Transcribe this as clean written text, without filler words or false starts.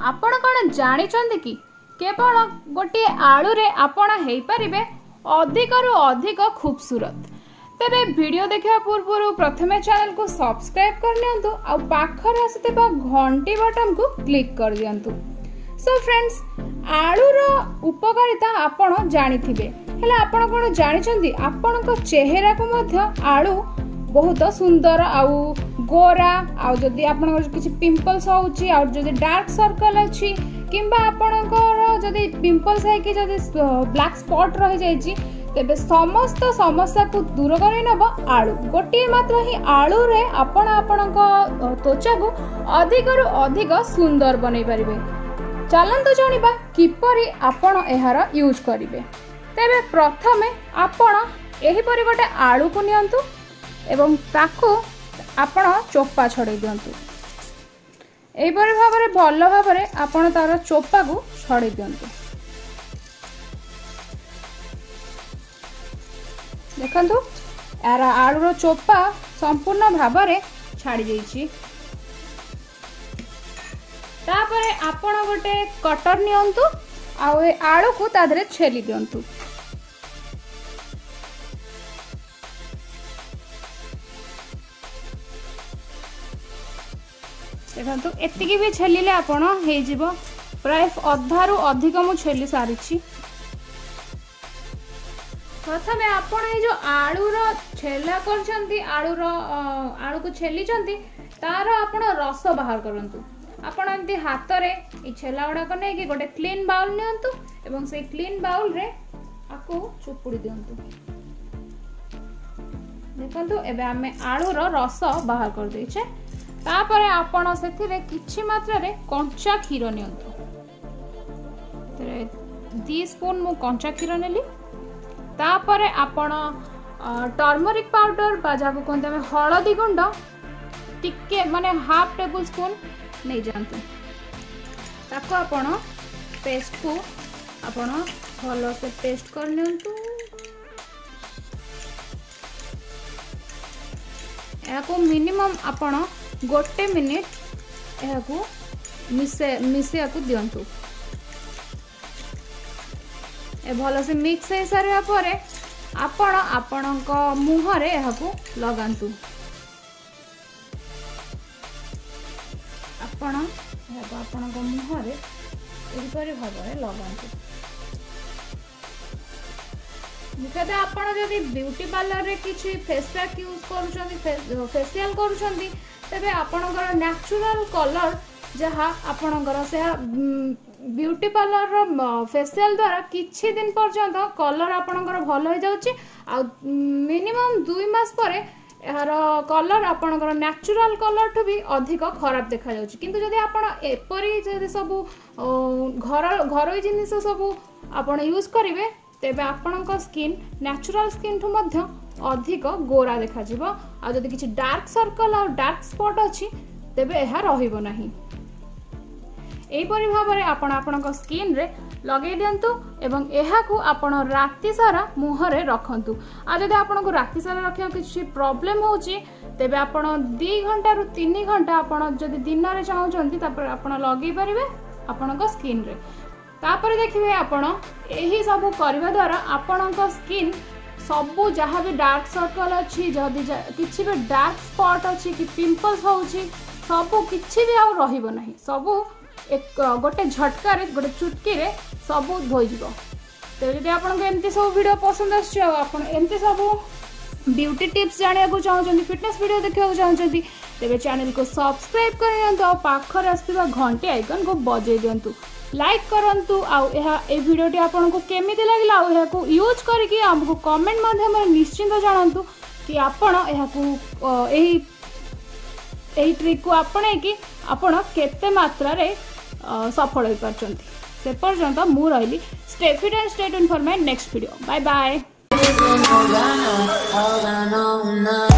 आपण कौन जानी कि केवल गोटे आलू रे आपण हेई परिबे अधिक रु अधिक खूबसूरत। तेरे वीडियो देखा पूर्व प्रथमे चैनल को सब्सक्राइब कर लियंतु आ पाखर आसुथिबा घंटी बटन को क्लिक कर दियंतु। सो फ्रेंड्स, आलू रो उपकारिता आपण जानिथिबे, हेला आपण कोन जानिचंदी आपण को चेहरा को मध्य आलू बहुत सुंदर आउ गोरा आउ जदि आपण किछि पिंपल्स होउची आउ जदि डार्क सर्कल अछि किंबा आपणकर जदि पिंपल्स है कि जदि ब्लैक स्पॉट रह जाइछि तेबे समस्त समस्या को दूर करै नब आलू। गोटे मात्र ही आलू रे आपण आपणक त्वचा को अधिक रु अधिक सुंदर बनै परिबे। चलंतु जानिबा किपरि आपण एहार यूज करिवे। तेबे प्रथमे आपण एही परि गोटे आलू को नियंतु एवं ताकू आपण चोपा छड़े दियंतु। एहिपरि भाबरे भल भाबरे आपण तार चोपा को छड़े दियंतु। देखंतु यार आलूर चोपा संपूर्ण भाबरे छाड़ी जाइछि। तापरे आपण गोटे कटर नियंतु आ ए आलू को तादरे छेली दियंतु। देखो एतिकी भी छेलिले आपण हे जिवो प्राय अधारु अधिक मु छेली सारिछि। प्रथमे आपण ए जो आलू रो छेला करछंती आलू को छेली चंती तार आपण रस बाहर करंतु। आपण एंती हाथ रे ई छेला उडा को नै कि गोटे क्लीन बाउल नियंतु एवं से क्लीन बाउल रे आकु चुपुड़ी दियंतु। देखंतु एबे हमें आलू रो रस बाहर कर दैछे। तापरे आपण सेथिरे किछि मात्रा रे कंचा क्षीर नियंतु। 2 स्पून मु कंचा क्षीर नेली। तापरे आपण टर्मरिक पाउडर बा जाको कोनते में हळदी गुंड टिके माने हाफ टेबल स्पून नै जानतु। ताको आपण पेस्ट को आपण भलो से पेस्ट कर नियंतु। याको मिनिमम आपण गोटे मिनिट एहाकू मिसे को दियंतु। ए भलो से मिक्स हे सारे परे आपण आपणक मुह रे एहाकू लगांतु। आपण एहाकू आपणक मुह रे एपरि भाबरे लगांतु। मुख्यतः आपण जदि ब्यूटी पार्लर रे किछि फेस पैक यूज करूछंती फेशियल करूछंती तेबे आपणकर नेचुरल कलर जहा आपणकर से ब्यूटी पार्लर रो फेशियल द्वारा किछि दिन पर्यंत कलर आपणकर भल हो जाउची आ मिनिमम 2 मास परे यार कलर आपणकर नेचुरल कलर ठु भी अधिक खराब देखा जाउची। किंतु जदि आपण एपरी जदि सब घरोई जिनिस सब आपण यूज करिवे तेबे आपणक स्किन नेचुरल स्किन ठु मध्य अधिक गोरा देखा जिवो। आ जदि किछि डार्क सर्कल और डार्क स्पॉट अछि तेबे एहा रहिबो नाही। एई परि भाबरे आपण आपणक स्किन रे लगे दियंतु एवं एहा को आपण राति सारा मुह रे रखंतु। आ जदि आपण को राति सारा रखिया किछि प्रॉब्लम होउची तेबे आपण 2 घंटा रु 3 घंटा आपण जदि दिन रे चाहउचंती तापर आपण लगे परिबे आपणक स्किन रे। तापर देखिबे आपण एही सब करबा द्वारा आपणक स्किन सबू जहाँ भी डार्क सर्कल अच्छी जदि किसी भी डार्क स्पॉट अच्छी कि पिंपल्स होउची सबू किसी भी आउ रहिबो नाही। सबू एक गोटे झटका रे गोटे चुटकी रे सबू धोई जिवो। तो जदि आपन को एमती सब वीडियो पसंद आछी आपन एमती सब ब्यूटी टिप्स जानिया को चाहउछंती फिटनेस वीडियो देखिया को चाहउछंती तेबे चैनल को सब्सक्राइब करियंतु आ पाखर आस्थिबा घंटी आइकन को बजै दियंतु। लाइक करंतु आ ए वीडियोटी आपन को केमिति लागला आ एहा को यूज करके हमको कमेंट माध्यम रे निश्चिंत जानंतु कि आपन एहा को एही ट्रिक को आपणे कि आपन केते मात्रा रे सफल होई परचंती। से पर्यंत मु रहली stay fit and stay tuned for my next video. Bye bye.